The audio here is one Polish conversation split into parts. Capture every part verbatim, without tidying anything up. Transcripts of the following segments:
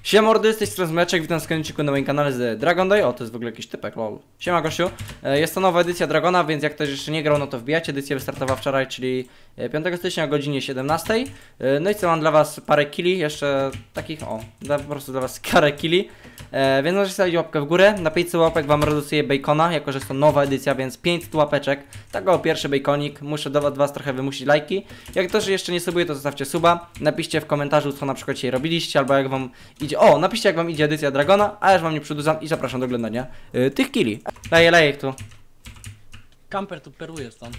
Siema mordy, z tej strony Zmeczek, witam w na moim kanale z Dragon Day. O, to jest w ogóle jakiś typek, lol. Siema gościu. Jest to nowa edycja Dragona, więc jak ktoś jeszcze nie grał, no to wbijajcie. Edycja wystartowała wczoraj, czyli piątego stycznia o godzinie siedemnastej. No i co, mam dla was parę killi, jeszcze takich, o, da, po prostu dla was parę killi. E, więc możecie stawić łapkę w górę. Na pięćset łapek wam reducuję bacona, jako że jest to nowa edycja, więc pięćset łapeczek. Tak o, pierwszy baconik. Muszę do was trochę wymusić lajki. Jak ktoś jeszcze nie subuje, to zostawcie suba. Napiszcie w komentarzu, co na przykład dzisiaj robiliście, albo jak wam idzie. O, napiszcie, jak wam idzie edycja Dragona, a ja już wam nie przedłużam i zapraszam do oglądania yy, tych killi. Leję, leję ich tu. Kamper tu peruje stąd.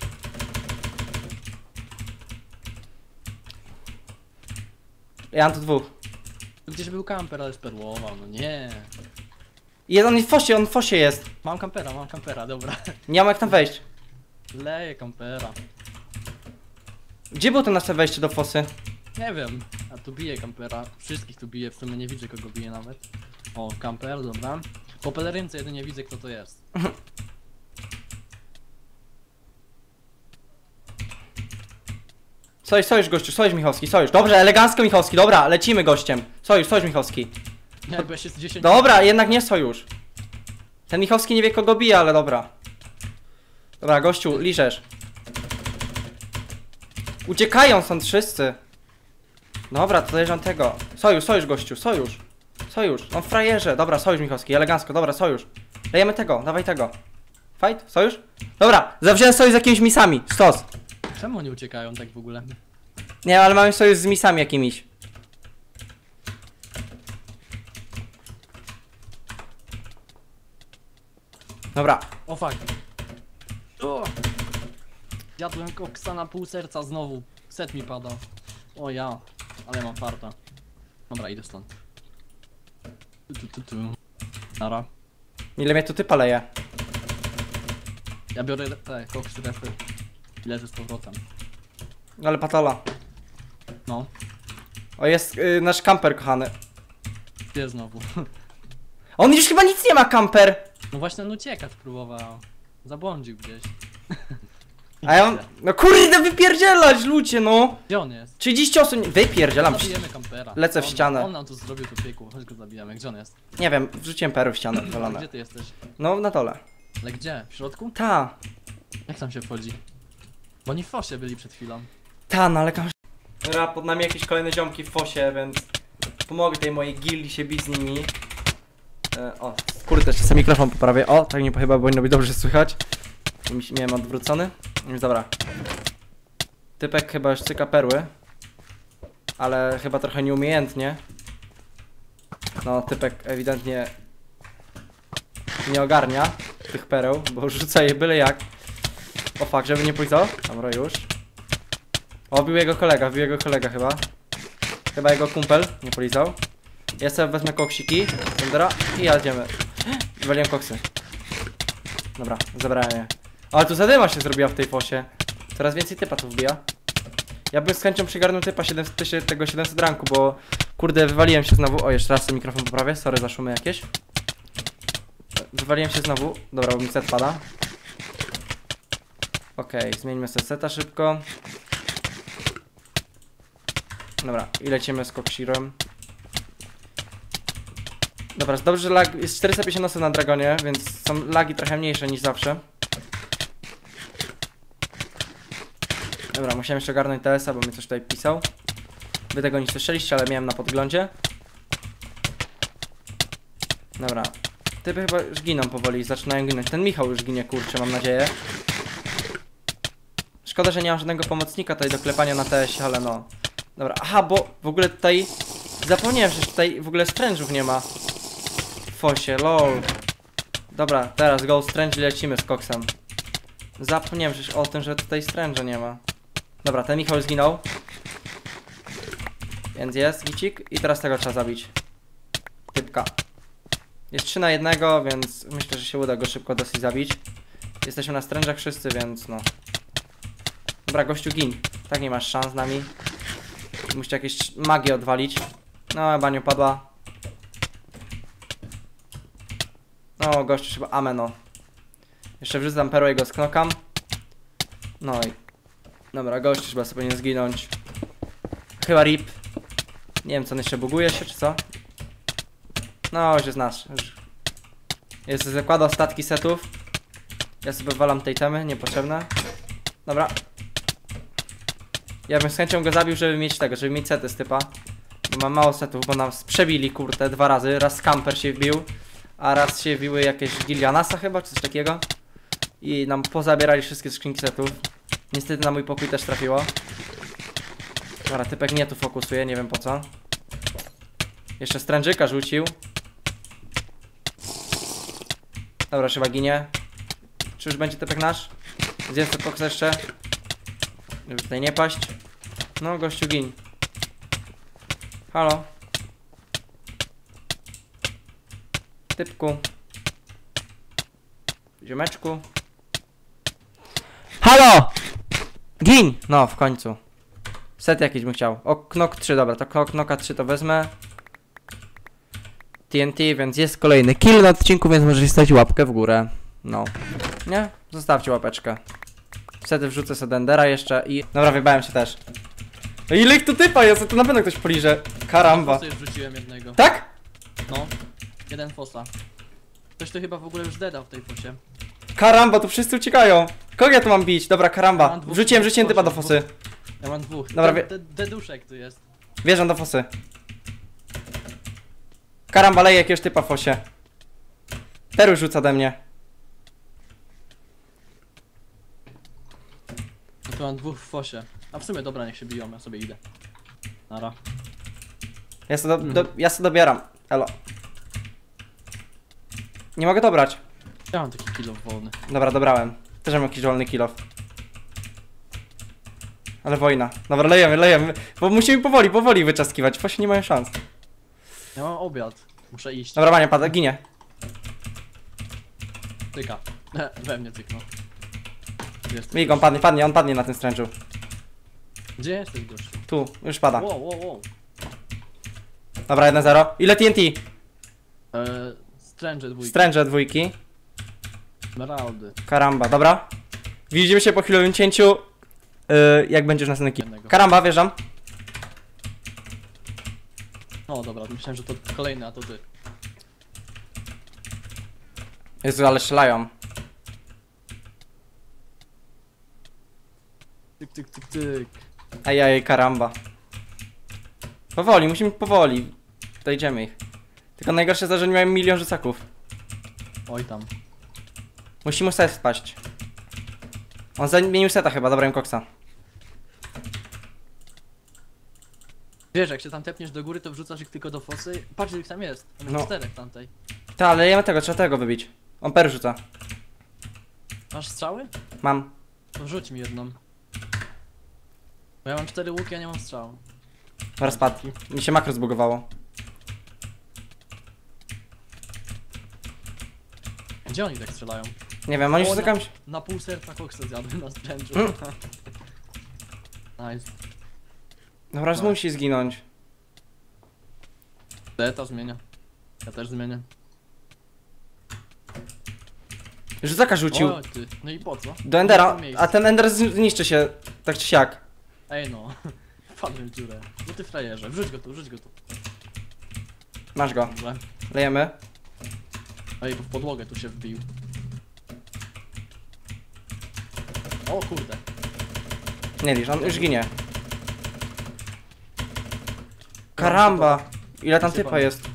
Ja mam tu dwóch. Gdzieś był kamper, ale sperłował, no nie. Jest on w fosie, on w fosie jest. Mam kampera, mam kampera, dobra. Nie mam jak tam wejść. Leję kampera. Gdzie było to nasze wejście do fosy? Nie wiem, a tu bije kampera. Wszystkich tu bije, w sumie nie widzę kogo bije nawet. O, kamper, dobra. Po pelerynce jedynie widzę, kto to jest. Sojusz, sojusz gościu, sojusz Michowski, sojusz. Dobrze, elegancko Michowski, dobra, lecimy gościem. Sojusz, sojusz Michowski. Nie, bo jest dziesięć. Dobra, jednak nie sojusz. Ten Michowski nie wie, kogo bije, ale dobra. Dobra, gościu, liżesz. Uciekają stąd wszyscy. Dobra, to leżą tego. Sojusz, sojusz gościu, sojusz. Sojusz, on w frajerze. Dobra, sojusz Michowski, elegancko, dobra, sojusz. Lejemy tego, dawaj tego. Fight, sojusz? Dobra, zawziąłem sojusz z jakimiś misami, stos. Czemu oni uciekają tak w ogóle? Nie, ale mamy sojusz z misami jakimiś. Dobra. O fuck. O! Jadłem koksa na pół serca znowu. Set mi pada. O ja, ale mam farta. Dobra, idę stąd. Tu, tu, tu, tu. Nara. Ile mnie tu typa leje? Ja biorę te koksy refy. I leżę z powrotem. Ale patola. No, O, jest yy, nasz kamper kochany. gdzie znowu? On już chyba nic nie ma, kamper. No właśnie, on uciekać próbował. Zabłądził gdzieś. A ja mam... No kurde, wypierdzielać ludzie, no. Gdzie on jest? trzydzieści osób... Wypierdzielam. Zabijemy kampera. Lecę w on, ścianę. On nam tu zrobił to piekło, chodź go zabijamy. Gdzie on jest? Nie wiem, wrzuciłem perły w ścianę, Ale wywalone. gdzie ty jesteś? No, na dole. Ale gdzie? W środku? Ta. Jak tam się wchodzi? Bo oni w fosie byli przed chwilą. Ta, no ale kam... Dobra, pod nami jakieś kolejne ziomki w fosie, więc... Pomogę tej mojej gildii się bić z nimi. E, o, kurde, jeszcze sobie mikrofon poprawię. O, tak nie chyba powinno być dobrze słychać. Miałem odwrócony. Więc dobra. Typek chyba już cyka perły. Ale chyba trochę nieumiejętnie. No, typek ewidentnie nie ogarnia tych pereł, bo rzuca je byle jak. O fuck, żeby nie pójść co? Dobra, już. O, bił jego kolega, bił jego kolega chyba. Chyba jego kumpel, nie polizał. Ja sobie wezmę koksiki, Tendera i jedziemy. Wywaliłem koksy. Dobra, zabrałem je. Ale tu zadyma się zrobiła w tej fosie. Coraz więcej typa tu wbija. Ja bym z chęcią przygarnął typa siedemset, tego siedemset ranku, bo kurde, wywaliłem się znowu. O, jeszcze raz sobie mikrofon poprawię, sorry za szumy jakieś. Wywaliłem się znowu. Dobra, bo mi set pada. Okej, okay, zmieńmy sobie seta szybko. Dobra, i lecimy z koksirem. Dobra, dobrze, że lag jest czterysta pięćdziesiąt osób na Dragonie, więc są lagi trochę mniejsze niż zawsze. Dobra, musiałem jeszcze ogarnąć T S a, bo mi coś tutaj pisał. Wy tego nie słyszeliście, ale miałem na podglądzie. Dobra. Typy chyba już giną powoli, zaczynają ginąć. Ten Michał już ginie, kurczę, mam nadzieję. Szkoda, że nie mam żadnego pomocnika tutaj do klepania na T S ie, ale no. Dobra, aha, bo w ogóle tutaj... Zapomniałem, że tutaj w ogóle strężów nie ma. W fosie, lol. Dobra, teraz go strędź i lecimy z koksem. Zapomniałem że o tym, że tutaj stręża nie ma. Dobra, ten Michał zginął. Więc jest gicik i teraz tego trzeba zabić. Typka. Jest trzy na jednego, więc myślę, że się uda go szybko dosyć zabić. Jesteśmy na strężach wszyscy, więc no. Dobra, gościu gin. Tak nie masz szans z nami. Musicie jakieś magię odwalić. No, chyba nie padła. No, gościu chyba ameno. Jeszcze wrzucam perłę i go sknokam. No i... Dobra, gościu chyba sobie powinien zginąć. Chyba rip. Nie wiem, co on jeszcze buguje się, czy co? No, już jest nasz. Już. Jest, zakłada ostatki setów. Ja sobie walam tej temy, niepotrzebne. Dobra. Ja bym z chęcią go zabił, żeby mieć tego, żeby mieć sety z typa. Bo mam mało setów, bo nam przebili kurde dwa razy. Raz Camper się wbił, a raz się wbiły jakieś Gillianasa chyba, czy coś takiego. I nam pozabierali wszystkie skrzynki setów. Niestety na mój pokój też trafiło. Dobra, typek nie tu fokusuje, nie wiem po co. Jeszcze strężyka rzucił. Dobra, chyba ginie. Czy już będzie typek nasz? Zjedz ten koks jeszcze. Żeby tutaj nie paść. No, gościu gin. Halo. Typku. Ziomeczku. Halo! Gin! No, w końcu. Set jakiś bym chciał. O, knok trzy, dobra, to knoka trzy to wezmę. T N T, więc jest kolejny kill na odcinku, więc możecie stać łapkę w górę. No. Nie? Zostawcie łapeczkę. Wtedy wrzucę sobie Endera jeszcze i... Dobra, wybałem się też. No ile ich tu typa jest? To na pewno ktoś poliże. Karamba. Fosy już rzuciłem jednego. Tak? No, jeden fosa. Ktoś to chyba w ogóle już dedał w tej fosie. Karamba, tu wszyscy uciekają. Kogo ja tu mam bić? Dobra, karamba. Mam dwóch- Wrzuciłem, dwóch wrzuciłem typa do fosów, fosy. Ja mam dwóch. Dobra, De- wie- de- Deduszek tu jest. Wjeżdżam do fosy. Karamba, leje jakiegoś typa w fosie. Teru rzuca ode mnie. No to mam dwóch w fosie. A w sumie dobra, niech się biją, ja sobie idę. Nara. Ja sobie, do, do, ja sobie dobieram. Elo. Nie mogę dobrać. Ja mam taki kilo wolny. Dobra, dobrałem. Też mam jakiś wolny kill off. Ale wojna. Dobra, lejemy, lejemy. Bo musimy powoli, powoli wyczaskiwać. Właśnie nie mają szans. Ja mam obiad. Muszę iść. Dobra, Mania pada, ginie. Tyka. We mnie tyknął. Gdzie jesteś? Mig, on padnie, padnie, on padnie na tym stręczu. Gdzie jesteś, gościu? Tu, już pada. Wow, wow, wow. Dobra, jeden zero. Ile T N T? Eee, Strange dwójki. Stręże dwójki. Emeraldy. Karamba, dobra. Widzimy się po chwilowym cięciu. Yy, jak będziesz następny kill. Jednego. Karamba, wjeżdżam. No dobra, myślałem, że to kolejny, a to ty. Jezu, ale strzelają. Tyk, tyk, tyk, tyk. Ajaj, karamba. Powoli, musimy powoli. Dojdziemy ich. Tylko najgorsze jest to, że nie mają milion rzucaków. Oj tam. Musimy set spaść. On zamienił seta chyba, dobra im koksa. Wiesz, jak się tam tepniesz do góry, to wrzucasz ich tylko do fosy. Patrz, ich tam jest. Tam jest No. czterech tamtej. Ta, ale jemy tego, trzeba tego wybić. On per rzuca. Masz strzały? Mam. To rzuć mi jedną. Bo ja mam cztery łuki, a nie mam strzału. Dobra, spadł. Mi się makro zbugowało. Gdzie oni tak strzelają? Nie wiem, oni O, się na- zakąć. Na pół serca koksa zjadłem na stręczu. Mm. Nice. Dobra, już No. musi zginąć. Deta zmienia. Ja też zmienię. Rzucaka rzucił. O, ty. No i po co? Do Endera, Nie ma miejsca. a ten Ender zniszczy się, tak czy siak. Ej no. Wpadłem w dziurę. No ty frajerze. Wrzuć go tu, wrzuć go tu. Masz go. Dobrze. Lejemy. Ej, bo w podłogę tu się wbił. O kurde. Nie licz, on już ginie. Karamba! Ile tam typa jest?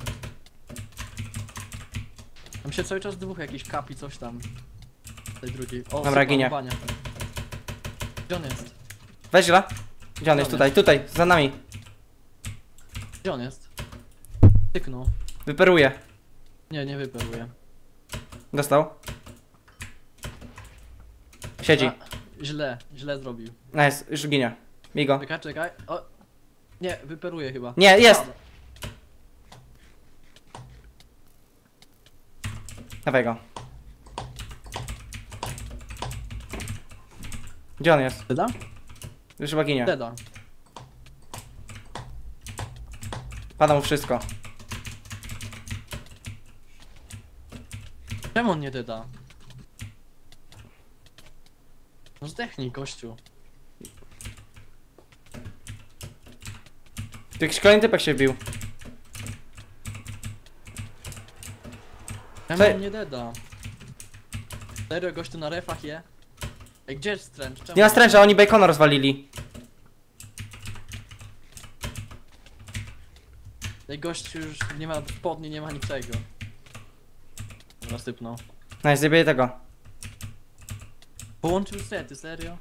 Tam się cały czas dwóch jakiś kapi, coś tam. Tej drugiej. O, Dobra, ginie. suparowania. Gdzie on jest? Weź gra. Gdzie on jest? Tutaj, tutaj, za nami. Gdzie on jest? Tyknął. Wyperuje. Nie, nie wyperuje. Dostał. Siedzi. A, źle, źle zrobił. Nice, już ginie. Migo. Czekaj, czekaj. O. Nie, wyperuje chyba. Nie, jest! Pada. Dawaj go. Gdzie on jest? Deda? Już chyba ginie. Deda. Pada mu wszystko. Czemu on nie deda? No zdechnij, kościół. Tu jakiś kolejny typek się wbił. Ja Co- mam nie deda. Serio, gościu na refach je? Ej, gdzie jest stręcz? Czemu? Nie ma stręża, oni bacona rozwalili. Ej, gościu już nie ma spodni, nie ma niczego. Rozsypnął. No i zjebie tego. Połączył sety, serio?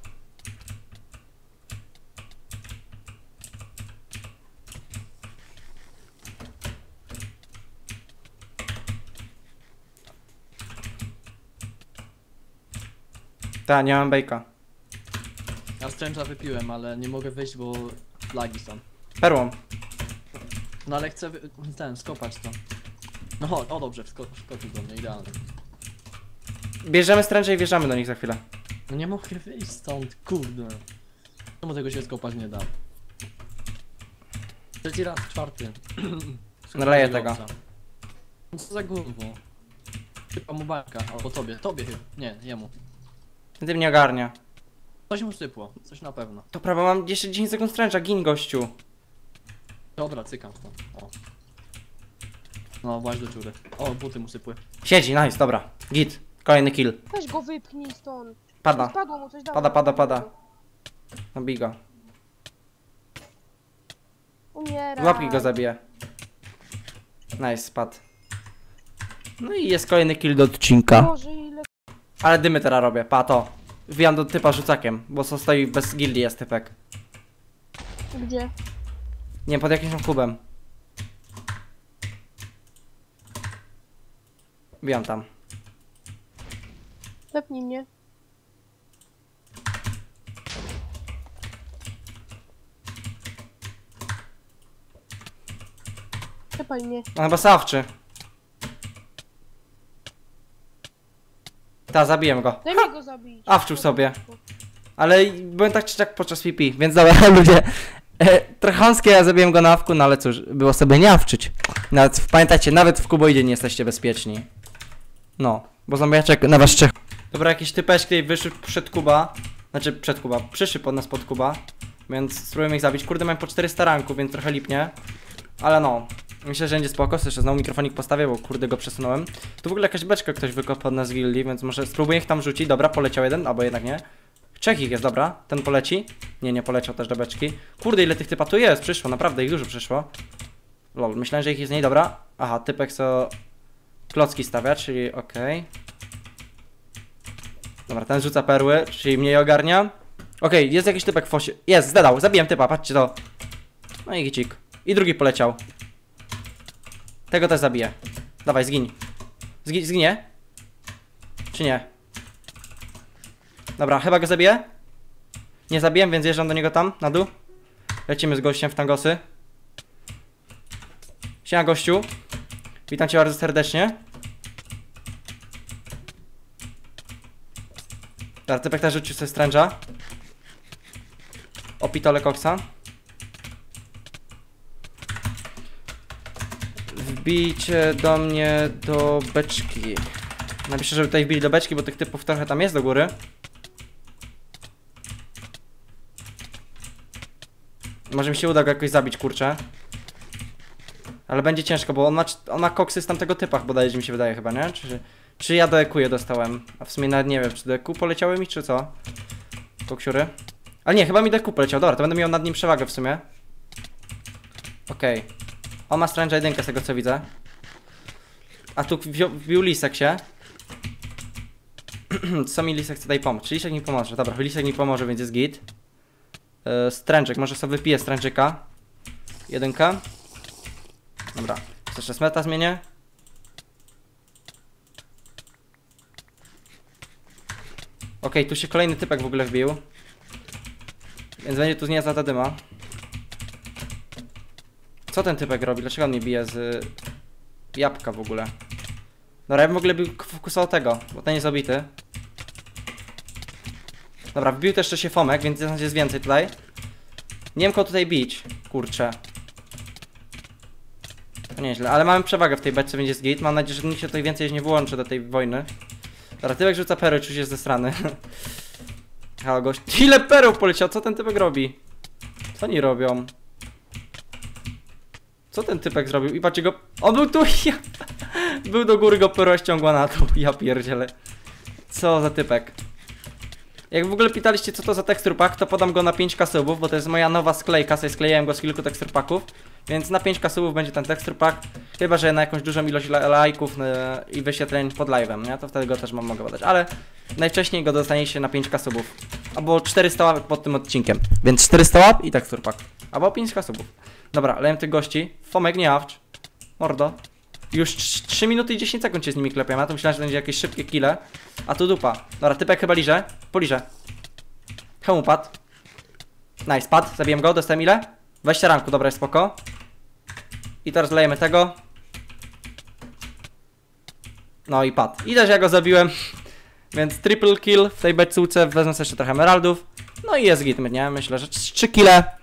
Ta, nie mam bejka. Ja stręcza wypiłem, ale nie mogę wyjść, bo lagi są. Perłą. No ale chcę wy... ten, skopać to. No chodź, o dobrze, wsko wskoczył do mnie, idealnie. Bierzemy stręże i wjeżdżamy do nich za chwilę. No nie mogę wyjść stąd, kurde. Czemu tego się skopać nie da? Trzeci raz, czwarty. Naleję Skopać tego. owca. No co za gówno. Typa mu bajka, albo tobie, tobie chyba. Nie, jemu. Ty mnie ogarnia. Coś mu sypło, coś na pewno. To prawo, mam jeszcze dziesięć sekund stręcza, gin gościu. Dobra, cykam stąd. O. No, właśnie do dziury. O, buty mu sypły. Siedzi, nice, dobra. Git. Kolejny kill. Weź go wypchnij stąd. Pada. Spadło mu coś, dawaj. Pada, pada, pada. No bij go. Umiera. Łapki go zabije. Nice, spadł. No i jest kolejny kill do odcinka. Boże, ile... Ale dymy teraz robię, pa to. Wbijam do typa rzucakiem, bo co stoi bez gildii jest typek. Gdzie? Nie wiem, pod jakimś tam kubem. Wbijam tam. Zepnij mnie. Czepaj mnie. On chyba sawczy. Ta, zabiłem go. Daj mi go zabić. Awczył sobie. Ale byłem tak czy tak podczas P P, więc dobra, ludzie. E, trochę chamskie, ja zabiłem go na awku, no ale cóż, było sobie nie awczyć. Nawet, pamiętajcie, nawet w kuboidzie nie jesteście bezpieczni. No, bo zombiaczek na was czeka. Dobra, jakieś typeczki tutaj wyszły przed Kuba. Znaczy przed Kuba, przyszły pod nas pod Kuba. Więc spróbujemy ich zabić. Kurde, mam po czterysta ranków, więc trochę lipnie. Ale no, myślę, że będzie spoko. Jeszcze znowu mikrofonik postawię, bo kurde go przesunąłem. Tu w ogóle jakaś beczka ktoś wykopał od nas z gildii, więc może spróbuję ich tam rzucić. Dobra, poleciał jeden, albo jednak nie. Trzech ich jest, dobra. Ten poleci. Nie, nie poleciał też do beczki. Kurde, ile tych typa tu jest? Przyszło, naprawdę ich dużo przyszło. Lol, myślałem, że ich jest mniej, dobra. Aha, typek co klocki stawia, czyli okej. Okay. Dobra, ten rzuca perły, czyli mniej ogarnia. Okej, okay, jest jakiś typek w fosie. Jest, zdadał, zabiłem typa, patrzcie to. No i gicik. I drugi poleciał. Tego też zabiję. Dawaj, zgiń. Zgi zginie? Czy nie? Dobra, chyba go zabiję. Nie zabiłem, więc jeżdżam do niego tam, na dół. Lecimy z gościem w tangosy. Siema gościu. Witam cię bardzo serdecznie. Dobra, typek też rzucił sobie stręża. O pitole koksa. Wbijcie do mnie do beczki. Napiszę, żeby tutaj wbili do beczki, bo tych typów trochę tam jest do góry. Może mi się uda go jakoś zabić, kurczę. Ale będzie ciężko, bo on ma, on ma koksy z tamtego typa bodajże, mi się wydaje chyba, nie? Czy, czy ja do E Q je dostałem? A w sumie nawet nie wiem, czy do E Q poleciały mi, czy co? Koksiury? Ale nie, chyba mi do E Q poleciał, dobra, to będę miał nad nim przewagę w sumie. Okej. Okay. On ma Strange'a jedynkę z tego co widzę. A tu wbił Lisek się. Co mi Lisek chce tutaj pomóc? Czy Lisek mi pomoże? Dobra, Lisek mi pomoże, więc jest git. Yy, Stręczyk, może sobie wypiję Stręczyka. Jedynka. Dobra, jeszcze smeta zmienię. Okej, okay, tu się kolejny typek w ogóle wbił. Więc będzie tu niezła ta dyma. Co ten typek robi? Dlaczego on mnie bije z jabłka w ogóle? Dobra, ja bym w ogóle był fokusował tego, bo ten jest obity. Dobra, wbił też jeszcze się Fomek, więc jest więcej tutaj. Nie wiem kogo tutaj bić, kurczę. To nieźle, ale mamy przewagę w tej beczce, więc jest git. Mam nadzieję, że nikt się tutaj więcej nie włączy do tej wojny. Dobra, typek rzuca perły, czuć jest ze strony. Halo gość. Ile perł poleciał? Co ten typek robi? Co oni robią? Co ten typek zrobił? I patrzcie go. On był tu! Ja... Był do góry, go perła ściągła na to. Ja pierdzielę. Co za typek. Jak w ogóle pytaliście, co to za tekstur pack, to podam go na pięć kasubów, bo to jest moja nowa sklejka, sobie sklejałem go z kilku tekstur packów. Więc na pięć kasubów będzie ten tekstur pack. Chyba że na jakąś dużą ilość la lajków yy, i wyświetleń pod live'em, nie? To wtedy go też mam, mogę podać. Ale najwcześniej go dostaniecie na pięć kasubów. Albo czterysta łapek pod tym odcinkiem. Więc czterysta łap i tekstur pack. Albo pięć kasubów. Dobra, lejem tych gości. Fomek, nie awcz. Mordo. Już trzy minuty i dziesięć sekund się z nimi klepiam. Ja to myślałem, że to będzie jakieś szybkie kille. A tu dupa. Dobra, typek chyba liże. Poliże. Hełm padł. Nice, padł. Zabiłem go. Dostałem ile? dwadzieścia ranku. Dobra, jest spoko. I teraz lejemy tego. No i padł. I też ja go zabiłem. Więc triple kill w tej beczułce. Wezmę sobie jeszcze trochę emeraldów. No i jest git, nie? Myślę, że trzy kille.